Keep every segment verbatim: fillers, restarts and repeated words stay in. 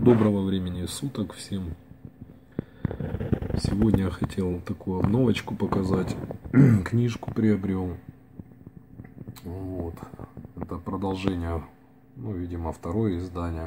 Доброго времени суток всем. Сегодня я хотел такую обновочку показать. Книжку приобрел. Вот. Это продолжение, ну, видимо, второе издание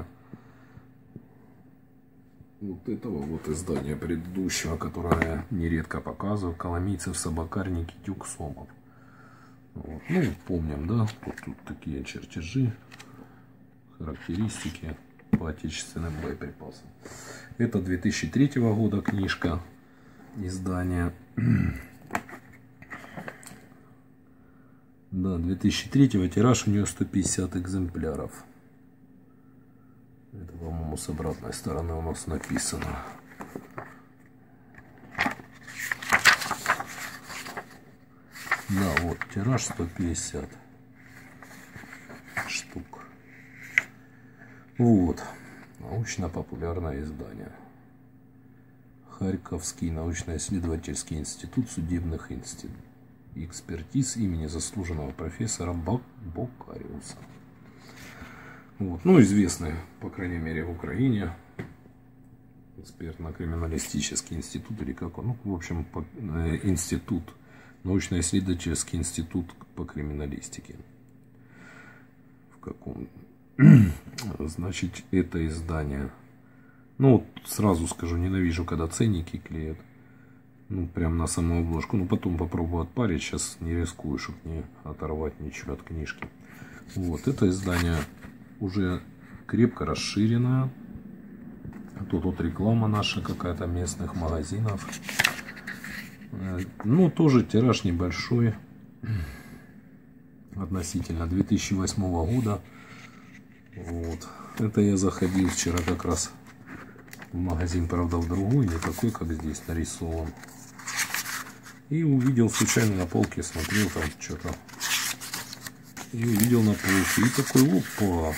вот этого вот издания предыдущего, которое я нередко показываю. Коломийцев, Собакарники, Тюк, Сомов. Вот. Ну, помним, да? Вот тут такие чертежи, характеристики по отечественным боеприпасам. Это две тысячи третьего года книжка, издание. Да, две тысячи третьего, тираж у нее сто пятьдесят экземпляров. Это, по-моему, с обратной стороны у нас написано. Да, вот, тираж сто пятьдесят штук. Вот, научно-популярное издание. Харьковский научно-исследовательский институт судебных институтов. Экспертиз имени заслуженного профессора Бокариуса. Вот. Ну, известный, по крайней мере, в Украине, экспертно-криминалистический институт, или как он, ну, в общем, по, э, институт, научно-исследовательский институт по криминалистике. В каком? Значит, это издание. Ну, вот сразу скажу, ненавижу, когда ценники клеят. Ну, прям на саму обложку. Ну, потом попробую отпарить. Сейчас не рискую, чтобы не оторвать ничего от книжки. Вот, это издание уже крепко расширенное. Тут вот реклама наша какая-то местных магазинов. Ну, тоже тираж небольшой. Относительно две тысячи восьмого года. Вот. Это я заходил вчера как раз в магазин, правда, в другой, не такой, как здесь нарисован. И увидел случайно на полке, смотрел там что-то. И увидел на полке. И такой, опа!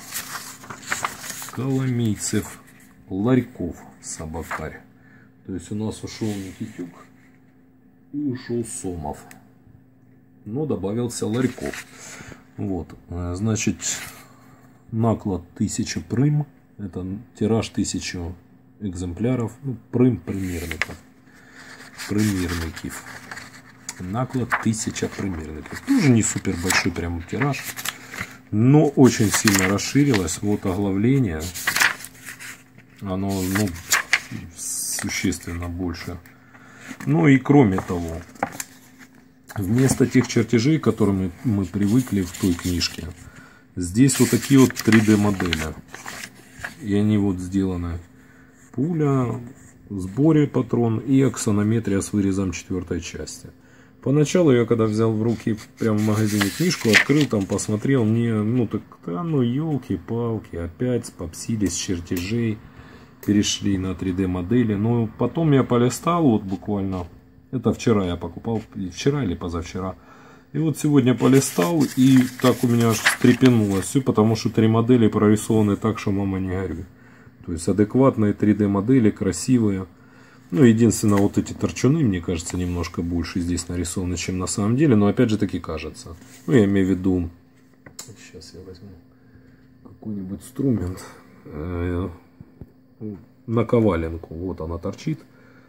Коломийцев, Ларьков, Собакарь. То есть у нас ушел Никитюк и ушел Сомов. Но добавился Ларьков. Вот, значит, наклад тысяча прым. Это тираж тысячу экземпляров. Ну, прым примерников. Примерников. Наклад тысяча примерников. Тоже не супер большой прям тираж. Но очень сильно расширилось. Вот оглавление. Оно, ну, существенно больше. Ну и кроме того, вместо тех чертежей, к которым мы привыкли в той книжке, здесь вот такие вот три дэ модели. И они вот сделаны. Пуля, в сборе патрон и аксонометрия с вырезом четвертой части. Поначалу я когда взял в руки прямо в магазине книжку, открыл там, посмотрел, мне, ну так, да, ну елки-палки, опять попсились чертежей, перешли на три дэ модели. Но потом я полистал, вот буквально, это вчера я покупал, вчера или позавчера. И вот сегодня полистал, и так у меня аж встрепенулось все, потому что три модели прорисованы так, что мама не горюй. То есть адекватные три дэ модели, красивые. Ну, единственное, вот эти торчуны, мне кажется, немножко больше здесь нарисованы, чем на самом деле. Но опять же таки кажется. Ну, я имею в виду... Сейчас я возьму какой-нибудь инструмент. Э -э наковаленку. Вот она торчит.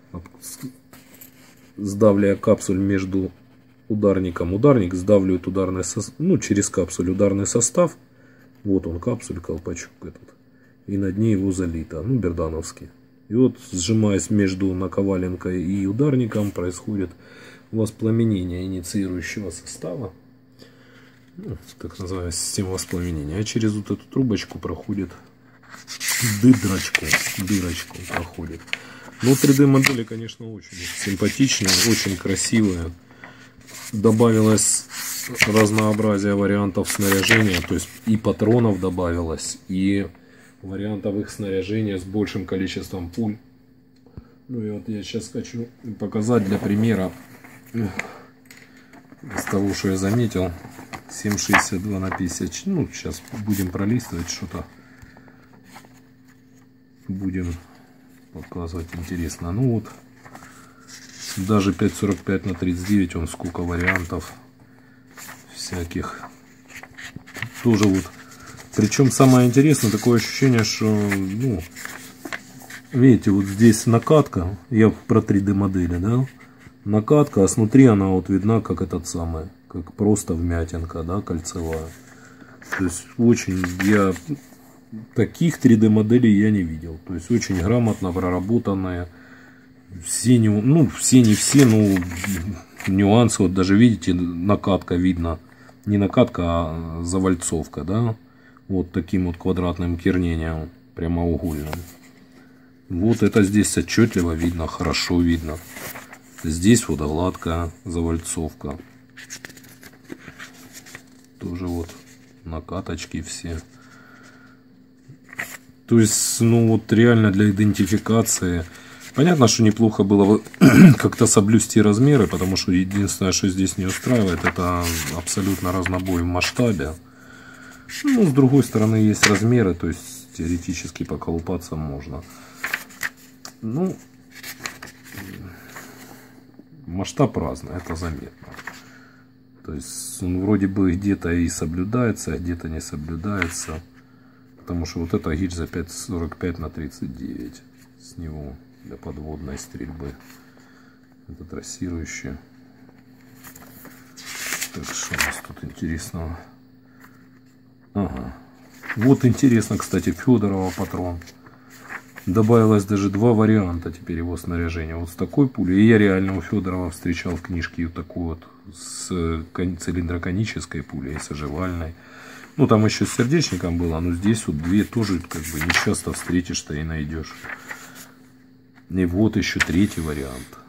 Сдавливая капсуль между ударником. Ударник сдавливает ударный состав. Ну, через капсуль ударный состав. Вот он, капсуль, колпачок этот. И на дне его залито, ну, бердановский. И вот, сжимаясь между наковаленкой и ударником, происходит воспламенение инициирующего состава. Ну, так называемая система воспламенения. А через вот эту трубочку проходит дырочку. Дырочку проходит. Но три дэ модели, конечно, очень симпатичные, очень красивые. Добавилось разнообразие вариантов снаряжения. То есть и патронов добавилось, и вариантов их снаряжения с большим количеством пуль. Ну и вот я сейчас хочу показать для примера из того, что я заметил. семь шестьдесят два на пятьдесят. Ну, сейчас будем пролистывать что-то. Будем показывать, интересно. Ну вот, даже пять сорок пять на тридцать девять, он сколько вариантов всяких. Тоже вот Причем самое интересное, такое ощущение, что, ну, видите, вот здесь накатка, я про три дэ модели, да, накатка, а снутри она вот видна, как этот самый, как просто вмятинка, да, кольцевая. То есть очень, я таких три дэ моделей я не видел. То есть очень грамотно проработанные. Все не, ну, все не все, ну, нюансы, вот даже видите, накатка видно, не накатка, а завальцовка, да, вот таким вот квадратным кернением, прямоугольным. Вот это здесь отчетливо видно, хорошо видно. Здесь вот гладкая завальцовка. Тоже вот накаточки все. То есть, ну вот реально для идентификации. Понятно, что неплохо было бы как-то соблюсти размеры, потому что единственное, что здесь не устраивает, это абсолютно разнобой в масштабе. Ну, с другой стороны, есть размеры, то есть теоретически поколупаться можно. Ну, масштаб разный, это заметно. То есть он вроде бы где-то и соблюдается, а где-то не соблюдается. Потому что вот эта гильза пять сорок пять на тридцать девять. С него для подводной стрельбы. Это трассирующая. Так, что у нас тут интересного? Ага. Вот интересно, кстати, Федорова патрон. Добавилось даже два варианта теперь его снаряжения. Вот с такой пулей. И я реально у Федорова встречал в книжке вот такую вот с цилиндроконической пулей и с оживальной. Ну там еще с сердечником было, но здесь вот две тоже как бы не часто встретишь-то и найдешь. И вот еще третий вариант.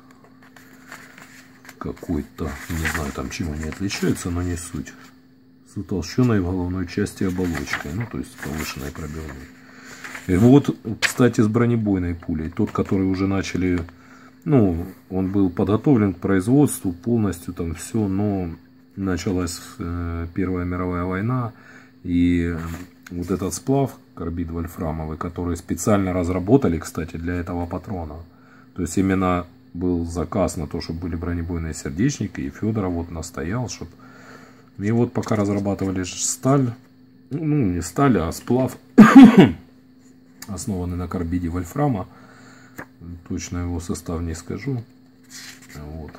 Какой-то, не знаю там чем они отличаются, но не суть. С утолщенной в головной части оболочкой, ну то есть повышенной пробивной. И вот, кстати, с бронебойной пулей. Тот, который уже начали, ну, он был подготовлен к производству полностью, там все, но началась э, Первая мировая война, и вот этот сплав, карбид вольфрамовый, который специально разработали, кстати, для этого патрона. То есть именно был заказ на то, чтобы были бронебойные сердечники, и Федоров вот настоял, чтобы... И вот пока разрабатывали сталь, ну, не сталь, а сплав... основанный на карбиде вольфрама. Точно его состав не скажу. Вот.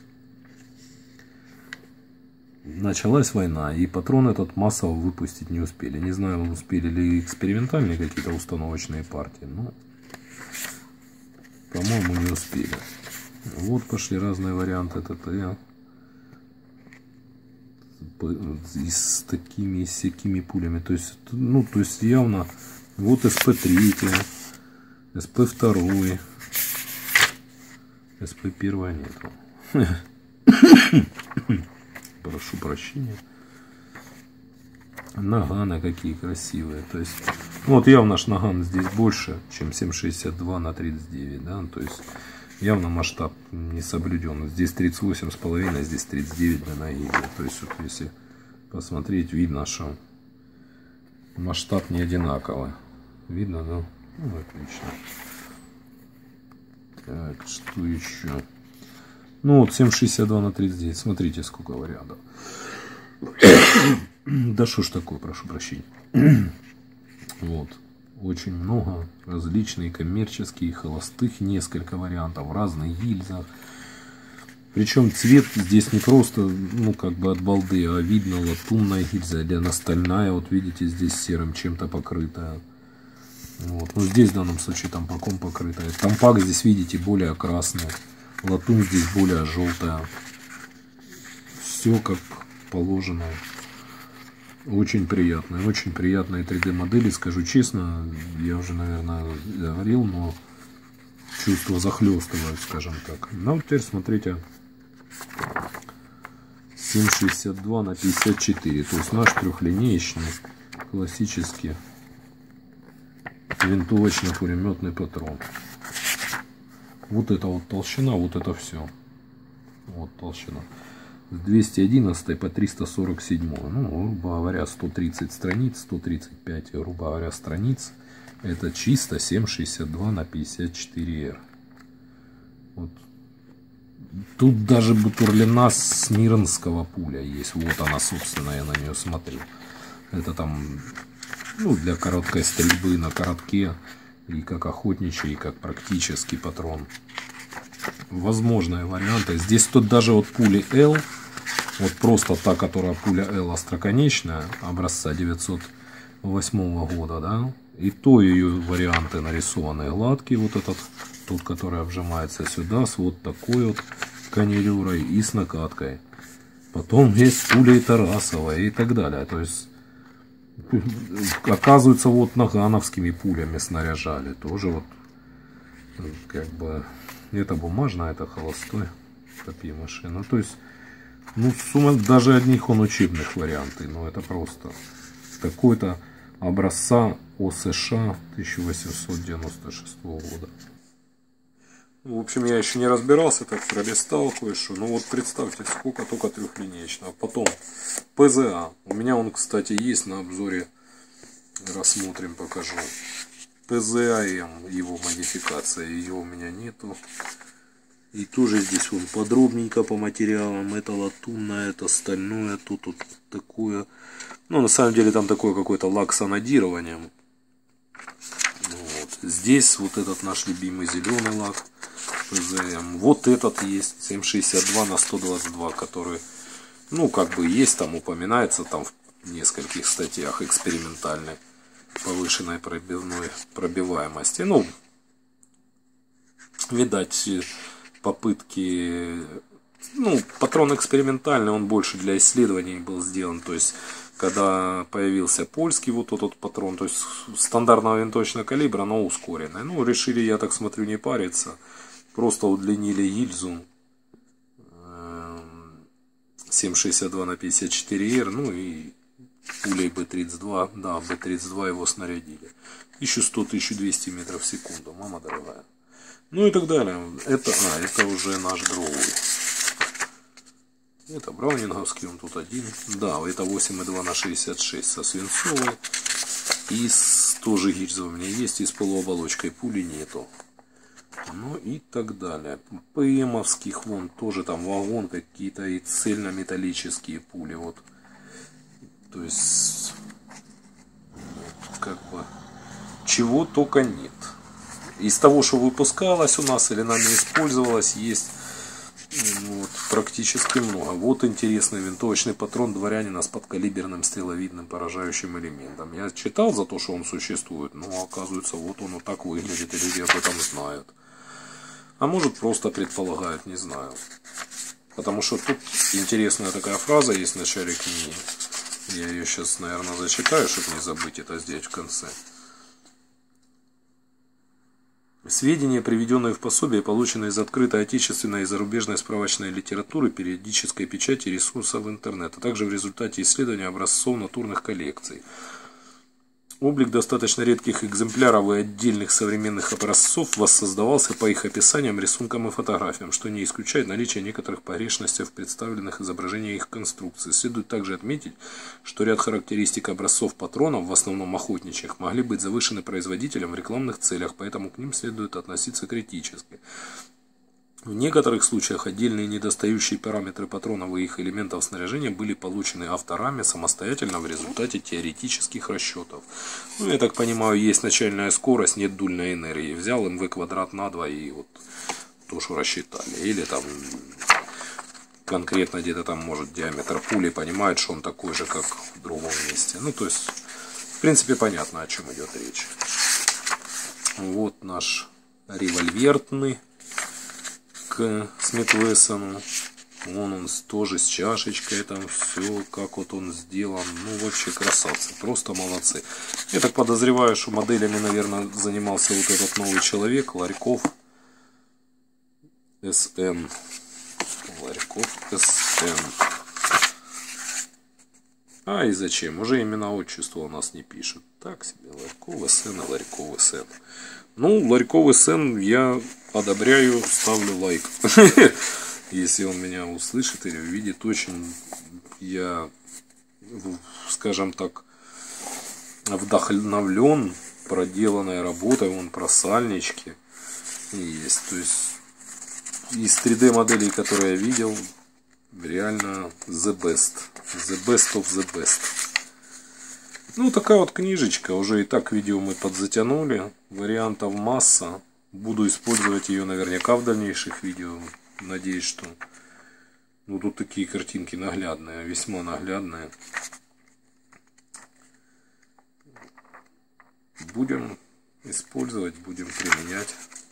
Началась война, и патрон этот массово выпустить не успели. Не знаю, успели ли экспериментальные какие-то установочные партии, но, по-моему, не успели. Вот пошли разные варианты ТТ. И с такими, и с всякими пулями. То есть, ну, то есть явно... Вот эс пэ три, эс пэ два, эс пэ один нету. Прошу прощения. Наганы какие красивые. То есть, ну вот явно ж наган здесь больше, чем семь шестьдесят два на тридцать девять, да. То есть явно масштаб не соблюден. Здесь тридцать восемь с половиной, здесь тридцать девять для ноги. То есть вот если посмотреть, видно, что масштаб не одинаковый. Видно, да? Ну, отлично. Так, что еще? Ну, вот семь шестьдесят два на тридцать девять. Смотрите, сколько вариантов. Да что ж такое, прошу прощения. Вот. Очень много. Различные коммерческие, холостых. Несколько вариантов. В разных гильзах. Причем цвет здесь не просто, ну, как бы от балды, а видно латунная гильза, или она стальная. Вот видите, здесь серым чем-то покрытая. Вот. Ну, здесь в данном случае тампаком покрытая. Тампак здесь, видите, более красный. Латунь здесь более желтая. Все как положено. Очень приятно. Очень приятные три дэ модели. Скажу честно, я уже, наверное, говорил, но чувства захлестывают, скажем так. Ну, теперь смотрите. семь шестьдесят два на пятьдесят четыре. То есть наш трехлинеечный классический винтовочно-пулеметный патрон. Вот это вот толщина, вот это все. Вот толщина. С двести одиннадцать по триста сорок семь. Ну, грубо говоря, сто тридцать страниц, сто тридцать пять, грубо говоря, страниц. Это чисто семь шестьдесят два на пятьдесят четыре эр. Вот. Тут даже бутурлина Смирнского пуля есть. Вот она, собственно, я на нее смотрю. Это там Ну, для короткой стрельбы на коротке. И как охотничий, и как практический патрон. Возможные варианты. Здесь тут даже вот пули L. Вот просто та, которая пуля L остроконечная. Образца девятьсот восьмого года, да. И то ее варианты нарисованы гладкие. Вот этот, тот, который обжимается сюда. С вот такой вот канилюрой и с накаткой. Потом есть пуля Тарасова и так далее. То есть... Оказывается, вот нагановскими пулями снаряжали. Тоже вот, как бы, это бумажная, это холостой копьемашин. Ну, то есть, ну, сумма, даже одних он учебных вариантов. Но это просто какой-то образца О США тысяча восемьсот девяносто шестого года. В общем, я еще не разбирался, так пролистал кое-что. Ну вот представьте, сколько только трехлинеечного. Потом ПЗА. У меня он, кстати, есть на обзоре. Рассмотрим, покажу. ПЗА-М, его модификация. Ее у меня нету. И тоже здесь вон подробненько по материалам. Это латунное, это стальное. Тут вот такое. Ну, на самом деле там такое какое-то лак с анодированием. Вот. Здесь вот этот наш любимый зеленый лак. ПЗМ. Вот этот есть семь шестьдесят два на сто двадцать два, который, ну, как бы есть, там упоминается там в нескольких статьях экспериментальной повышенной пробивной пробиваемости. Ну, видать, попытки, ну, патрон экспериментальный, он больше для исследований был сделан. То есть, когда появился польский вот этот патрон, то есть стандартного винтовочного калибра, но ускоренный. Ну, решили, я так смотрю, не париться. Просто удлинили гильзу семь шестьдесят два на пятьдесят четыре эр, ну и пулей Б тридцать два, да, Б тридцать два его снарядили. Еще сто — тысяча двести метров в секунду, мама дорогая. Ну и так далее. Это, а, это уже наш дровый. Это браунинговский, он тут один. Да, это восемь и два на шестьдесят шесть со свинцовой. И с, тоже гильза у меня есть, и с полуоболочкой пули нету. Ну и так далее. ПМовских вон тоже там вагон какие-то и цельнометаллические пули. Вот. То есть, как бы, чего только нет. Из того, что выпускалось у нас или нами использовалось, есть вот, практически много. Вот интересный винтовочный патрон дворянина с подкалиберным стреловидным поражающим элементом. Я читал за то, что он существует, но оказывается, вот он вот так выглядит, и люди об этом знают. А может, просто предполагают, не знаю. Потому что тут интересная такая фраза есть в начале книги. Я ее сейчас, наверное, зачитаю, чтобы не забыть это сделать в конце. Сведения, приведенные в пособие, полученные из открытой отечественной и зарубежной справочной литературы, периодической печати, ресурсов интернета, а также в результате исследования образцов натурных коллекций. Облик достаточно редких экземпляров и отдельных современных образцов воссоздавался по их описаниям, рисункам и фотографиям, что не исключает наличие некоторых погрешностей в представленных изображениях их конструкции. Следует также отметить, что ряд характеристик образцов патронов, в основном охотничьих, могли быть завышены производителем в рекламных целях, поэтому к ним следует относиться критически. В некоторых случаях отдельные недостающие параметры патронов и их элементов снаряжения были получены авторами самостоятельно в результате теоретических расчетов. Ну, я так понимаю, есть начальная скорость, нет дульной энергии. Взял эм вэ квадрат на два и вот то, что рассчитали. Или там конкретно где-то там может диаметр пули, понимает, что он такой же, как в другом месте. Ну, то есть, в принципе, понятно, о чем идет речь. Вот наш револьверный к Смит Вессону. Вон он тоже с чашечкой, там все, как вот он сделан. Ну, вообще красавцы, просто молодцы. Я так подозреваю, что моделями, наверное, занимался вот этот новый человек, Ларьков эс эн. Ларьков эс эн. А и зачем? Уже имена отчества у нас не пишут. Так себе, Ларьков эс эн и Ларьков эс эн. Ну, Ларьков эс эн я одобряю, ставлю лайк. Если он меня услышит или увидит, очень я, скажем так, вдохновлен проделанной работой. Вон про сальнички есть. То есть из три дэ моделей, которые я видел, реально the best. The best of the best. Ну, такая вот книжечка. Уже и так видео мы подзатянули. Вариантов масса. Буду использовать ее наверняка в дальнейших видео. Надеюсь, что... Ну, тут такие картинки наглядные, весьма наглядные. Будем использовать, будем применять.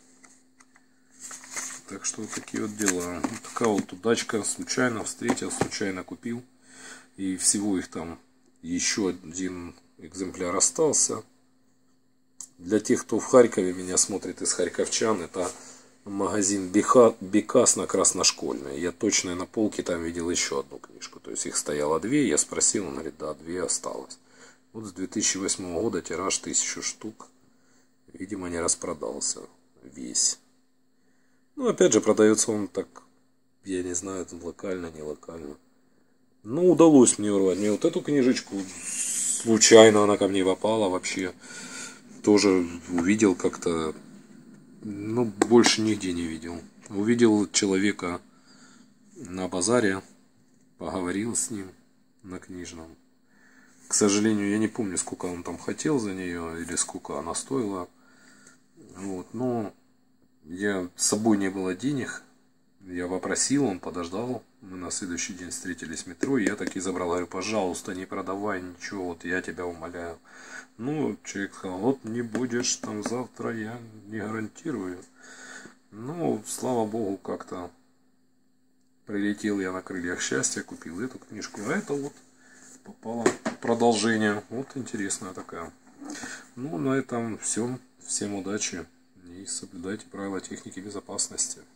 Так что вот такие вот дела. Вот такая вот удачка. Случайно встретил, случайно купил. И всего их там еще один экземпляр остался. Для тех, кто в Харькове меня смотрит из харьковчан, это магазин Бекас на Красношкольной. Я точно на полке там видел еще одну книжку. То есть их стояло две. Я спросил, он говорит, да, две осталось. Вот с две тысячи восьмого года тираж тысячу штук. Видимо, не распродался весь. Ну, опять же, продается он так, я не знаю, локально, не локально. Ну, удалось мне урвать. Мне вот эту книжечку, случайно она ко мне попала вообще. Тоже увидел как-то, ну, больше нигде не видел. Увидел человека на базаре, поговорил с ним на книжном. К сожалению, я не помню, сколько он там хотел за нее, или сколько она стоила. Вот, но я, с собой не было денег. Я попросил, он подождал. Мы на следующий день встретились в метро. И я таки забрал. Говорю, пожалуйста, не продавай ничего. Вот я тебя умоляю. Ну, человек сказал, вот не будешь там завтра, я не гарантирую. Ну, слава богу, как-то прилетел я на крыльях счастья, купил эту книжку. А это вот попало продолжение. Вот интересная такая. Ну, на этом все. Всем удачи и соблюдайте правила техники безопасности.